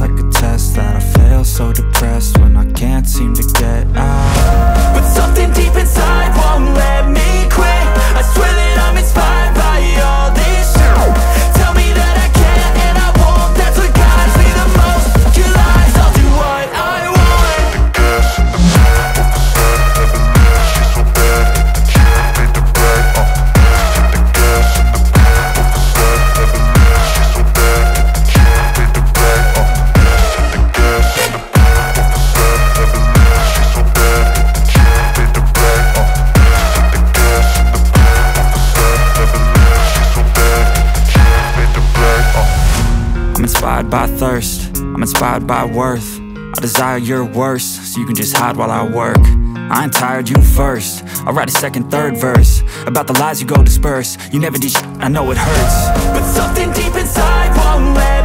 like a test that I fail, so depressed when I can't seem to get out. But something deep inside won't let me quit. I swear that I'm inspired by all this shit. Tell me that I can't and I won't. That's what guides me the most. Your lies, I'll do what I want. The gas in the back of the set, never leave, she's so bad. The kid made the brag, the gas in the back of the set, never leave, she's so bad. The kid made the brag, the gas in the back of the set, never leave, she's so bad. The kid made the brag, the gas in the back of the set, never leave, she's so bad. The kid made the brag, I'm inspired by thirst, I'm inspired by worth. I desire your worst, so you can just hide while I work. I ain't tired, you first. I'll write a second, third verse about the lies you go disperse. You never did shit, I know it hurts. But something deep inside won't let